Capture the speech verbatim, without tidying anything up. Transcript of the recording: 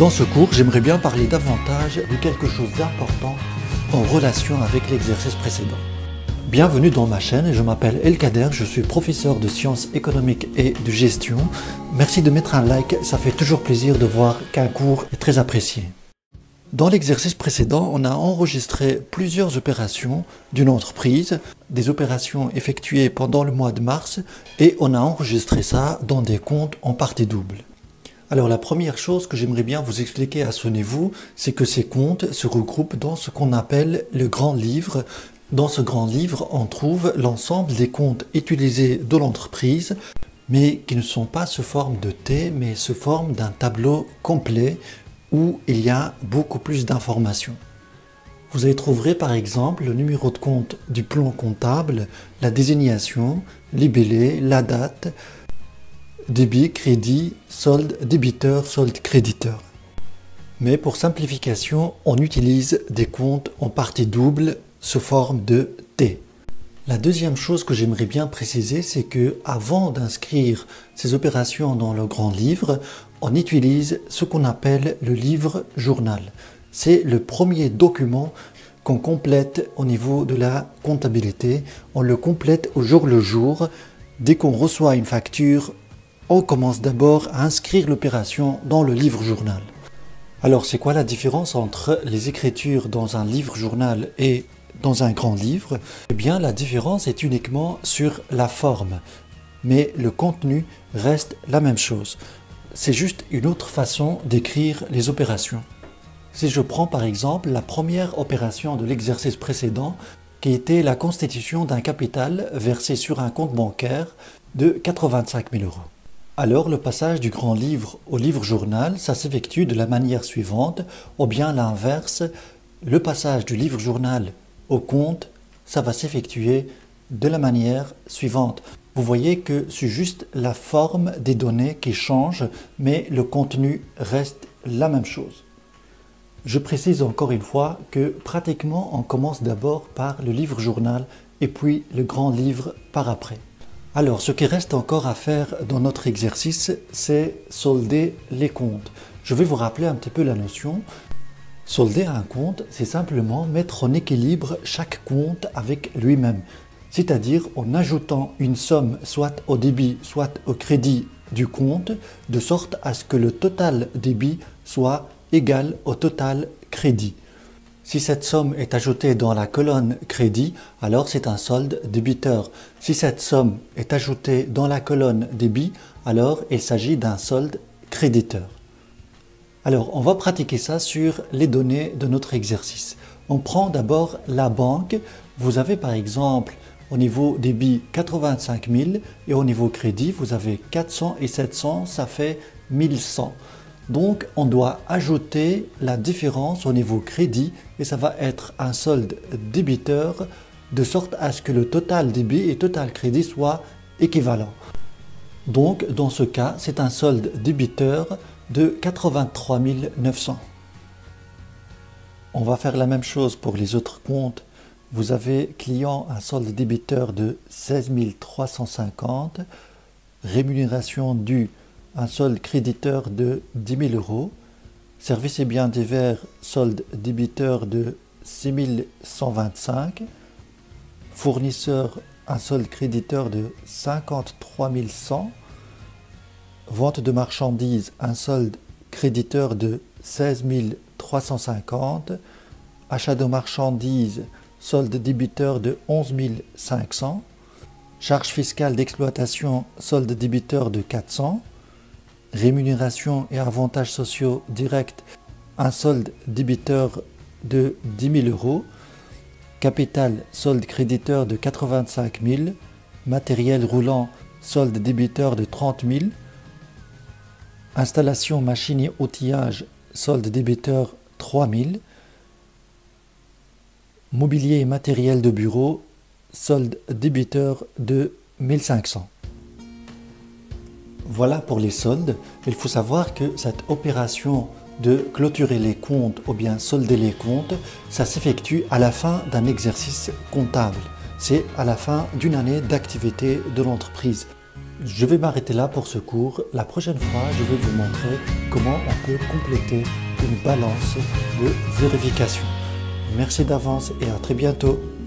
Dans ce cours, j'aimerais bien parler davantage de quelque chose d'important en relation avec l'exercice précédent. Bienvenue dans ma chaîne, je m'appelle Elkader, je suis professeur de sciences économiques et de gestion. Merci de mettre un like, ça fait toujours plaisir de voir qu'un cours est très apprécié. Dans l'exercice précédent, on a enregistré plusieurs opérations d'une entreprise, des opérations effectuées pendant le mois de mars, et on a enregistré ça dans des comptes en partie double. Alors la première chose que j'aimerais bien vous expliquer à ce niveau, c'est que ces comptes se regroupent dans ce qu'on appelle le grand livre. Dans ce grand livre, on trouve l'ensemble des comptes utilisés de l'entreprise, mais qui ne sont pas sous forme de T, mais sous forme d'un tableau complet où il y a beaucoup plus d'informations. Vous y trouverez par exemple le numéro de compte du plan comptable, la désignation, libellé, la date, débit, crédit, solde, débiteur, solde, créditeur. Mais pour simplification, on utilise des comptes en partie double sous forme de T. La deuxième chose que j'aimerais bien préciser, c'est que avant d'inscrire ces opérations dans le grand livre, on utilise ce qu'on appelle le livre journal. C'est le premier document qu'on complète au niveau de la comptabilité. On le complète au jour le jour. Dès qu'on reçoit une facture, on commence d'abord à inscrire l'opération dans le livre journal. Alors c'est quoi la différence entre les écritures dans un livre journal et dans un grand livre? Eh bien la différence est uniquement sur la forme, mais le contenu reste la même chose. C'est juste une autre façon d'écrire les opérations. Si je prends par exemple la première opération de l'exercice précédent, qui était la constitution d'un capital versé sur un compte bancaire de quatre-vingt-cinq mille euros. Alors le passage du grand livre au livre journal, ça s'effectue de la manière suivante, ou bien l'inverse, le passage du livre journal au compte, ça va s'effectuer de la manière suivante. Vous voyez que c'est juste la forme des données qui change, mais le contenu reste la même chose. Je précise encore une fois que pratiquement on commence d'abord par le livre journal et puis le grand livre par après. Alors, ce qui reste encore à faire dans notre exercice, c'est solder les comptes. Je vais vous rappeler un petit peu la notion. Solder un compte, c'est simplement mettre en équilibre chaque compte avec lui-même. C'est-à-dire en ajoutant une somme soit au débit, soit au crédit du compte, de sorte à ce que le total débit soit égal au total crédit. Si cette somme est ajoutée dans la colonne crédit, alors c'est un solde débiteur. Si cette somme est ajoutée dans la colonne débit, alors il s'agit d'un solde créditeur. Alors on va pratiquer ça sur les données de notre exercice. On prend d'abord la banque. Vous avez par exemple au niveau débit quatre-vingt-cinq mille et au niveau crédit vous avez quatre cents et sept cents, ça fait mille cent. Donc on doit ajouter la différence au niveau crédit et ça va être un solde débiteur de sorte à ce que le total débit et total crédit soient équivalents. Donc dans ce cas c'est un solde débiteur de quatre-vingt-trois mille neuf cents. On va faire la même chose pour les autres comptes. Vous avez client un solde débiteur de seize mille trois cent cinquante, rémunération due un solde créditeur de dix mille euros, services et biens divers, solde débiteur de six mille cent vingt-cinq, fournisseur, un solde créditeur de cinquante-trois mille cent, vente de marchandises, un solde créditeur de seize mille trois cent cinquante, achat de marchandises, solde débiteur de onze mille cinq cents, charges fiscales d'exploitation, solde débiteur de quatre cents, rémunération et avantages sociaux directs, un solde débiteur de dix mille euros, capital, solde créditeur de quatre-vingt-cinq mille, matériel roulant, solde débiteur de trente mille, installation, machine et outillage, solde débiteur trois mille, mobilier et matériel de bureau, solde débiteur de mille cinq cents. Voilà pour les soldes. Il faut savoir que cette opération de clôturer les comptes ou bien solder les comptes, ça s'effectue à la fin d'un exercice comptable. C'est à la fin d'une année d'activité de l'entreprise. Je vais m'arrêter là pour ce cours. La prochaine fois, je vais vous montrer comment on peut compléter une balance de vérification. Merci d'avance et à très bientôt.